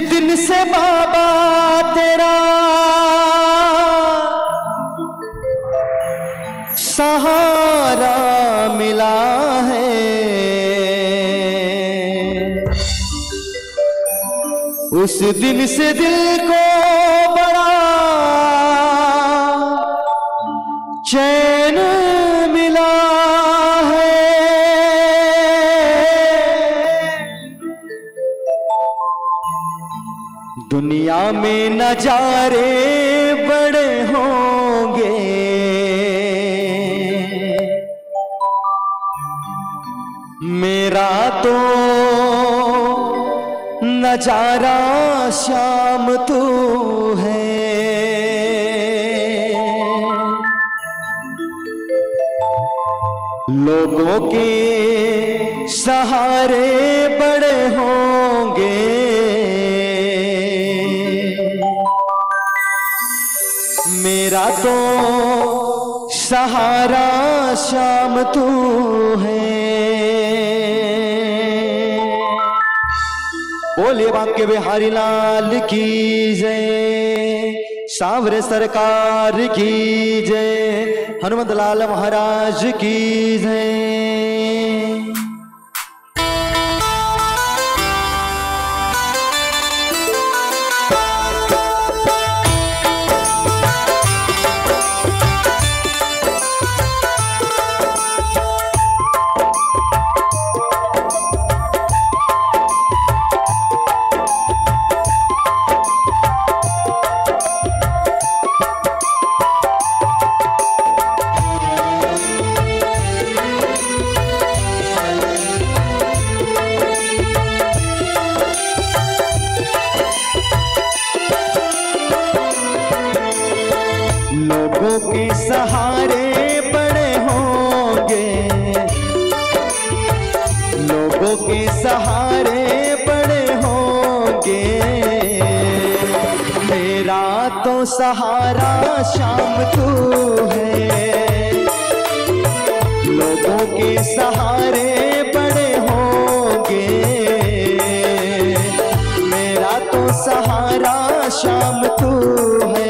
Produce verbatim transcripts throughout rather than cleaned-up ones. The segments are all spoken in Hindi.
दिन से बाबा तेरा सहारा मिला है, उस दिन से दिल को बड़ा चैन मिला है। दुनिया में नजारे बड़े होंगे, मेरा तो नजारा शाम तू है। लोगों के सहारे बड़े होंगे, मेरा तो सहारा शाम तू है। बोलिए बांके बिहारी लाल की जय, सांवरे सरकार की जय, हनुमत लाल महाराज की जय। लोगों के सहारे बड़े होंगे, लोगों के सहारे बड़े होंगे, मेरा तो सहारा शाम तू है। लोगों के सहारे बड़े होंगे, मेरा तो सहारा शाम तू है।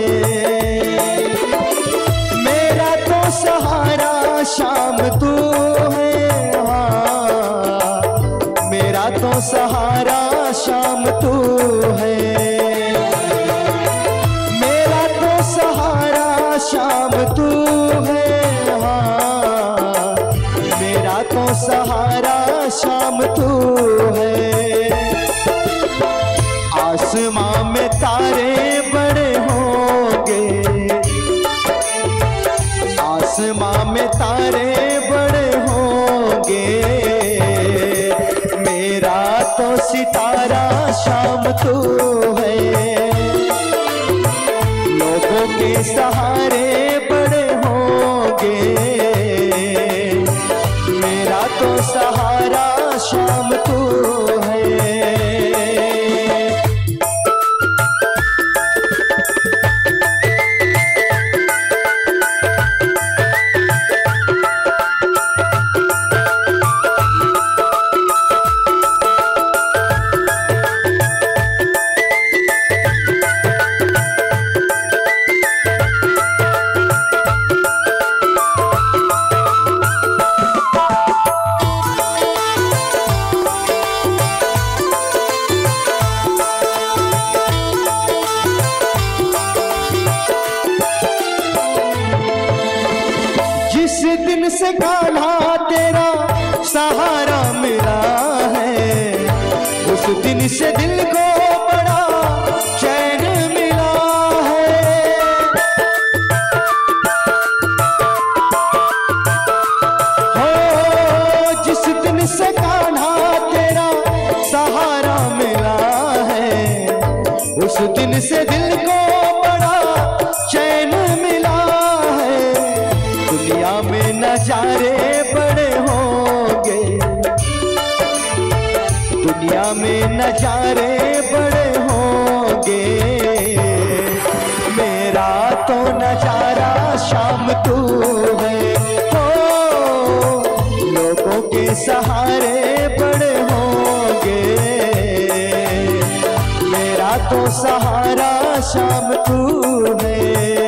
सहारा शाम तू है, हाँ मेरा तो सहारा शाम तू है। मेरा तो सहारा शाम तू है, हाँ मेरा तो सहारा शाम तू है। आसमां में तारे बड़े होंगे, आसमां में तारे बड़े होंगे, मेरा तो सितारा शाम तू है। लोगों के सहारे बड़े होंगे, मेरा तो सहारा शाम तू है। दिन से कान्हा तेरा सहारा मिला है, उस दिन से दिल को बड़ा चैन मिला है। हो जिस दिन से कान्हा तेरा सहारा मिला है, उस दिन से दिल को बड़ा चैन मिला है। दुनिया में नजारे बड़े होंगे, दुनिया में नजारे बड़े होंगे, मेरा तो नजारा शाम तू है। हो लोगों के सहारे बड़े होंगे, मेरा मेरा तो सहारा शाम तू है।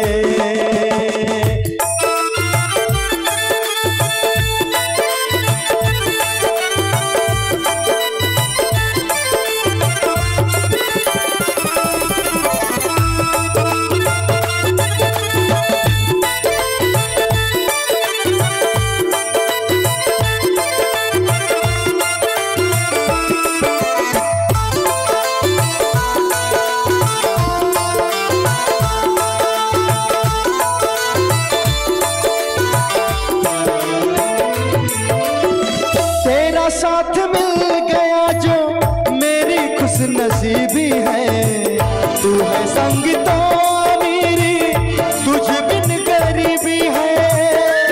साथ मिल गया जो मेरी खुश नसीबी है, तू है संग तो मेरी तुझ बिन गरीबी है।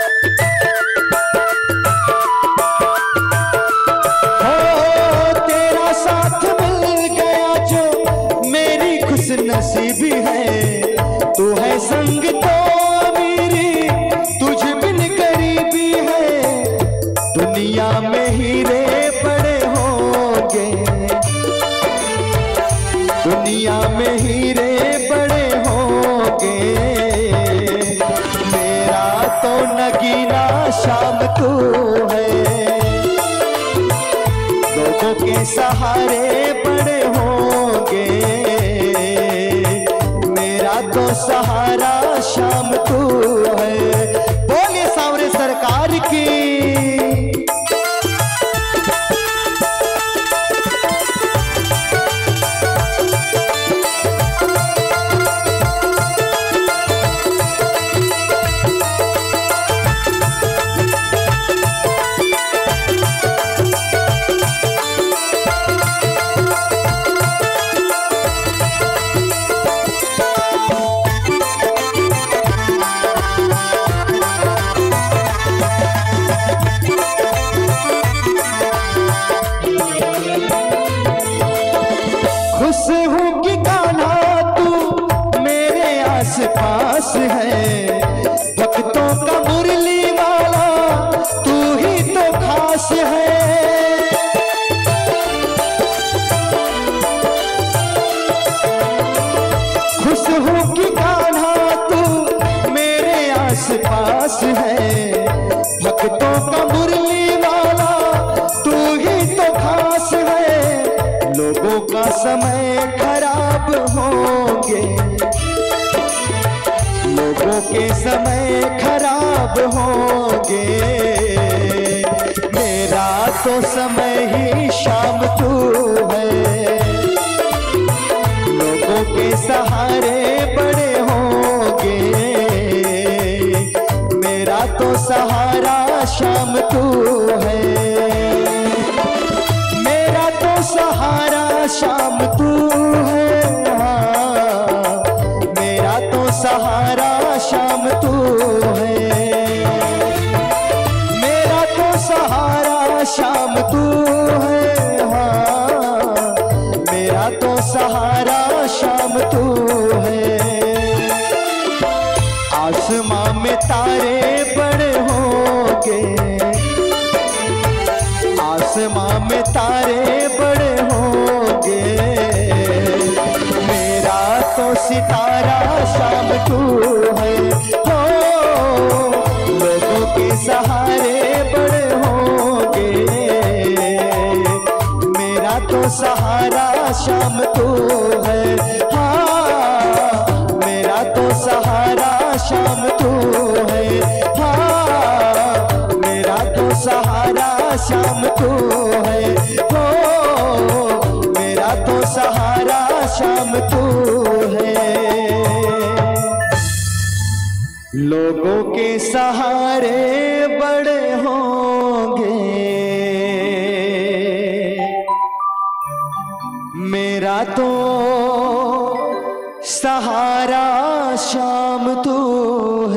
हो तेरा साथ मिल गया जो मेरी खुश नसीबी है, तू है संग तो मेरी तुझ बिन गरीबी है। दुनिया में हीरे बड़े होंगे, दुनिया में हीरे बड़े होंगे, मेरा तो नगीना शाम तू है। लोगों के सहारे बड़े होंगे, मेरा तो सहारा शाम तू है। बोले सावरे सरकार की। खुश हूँ कि कान्हा तू मेरे आस पास है, भक्तों का मुरली वाला तू ही तो खास है। खुश हूँ कि कान्हा तू मेरे आस पास है, भक्तों का मुरली वाला तू ही तो खास है। लोगों का समय खराब होंगे, लोगों के समय खराब होंगे, मेरा तो समय ही शाम तू है। लोगों के सहारे बड़े होंगे, मेरा तो सहारा शाम तू है। मेरा तो सहारा शाम तू है, हाँ, मेरा तो सहारा शाम तू है। मेरा तो सहारा शाम तू है, हाँ, मेरा तो सहारा शाम तू है। आसमां में तारे बड़े होंगे, आसमां में तारे बड़े होंगे, मेरा तो सितारा शाम तू है। हो लोगों के सहारे बड़े होंगे, मेरा तो सहारा शाम तू है। हाँ मेरा तो सहारा शाम तू है, हाँ मेरा तो सहारा शाम तू है। हो मेरा तो सहारा शाम तू है। लोगों के सहारे बड़े होंगे, मेरा तो सहारा शाम तू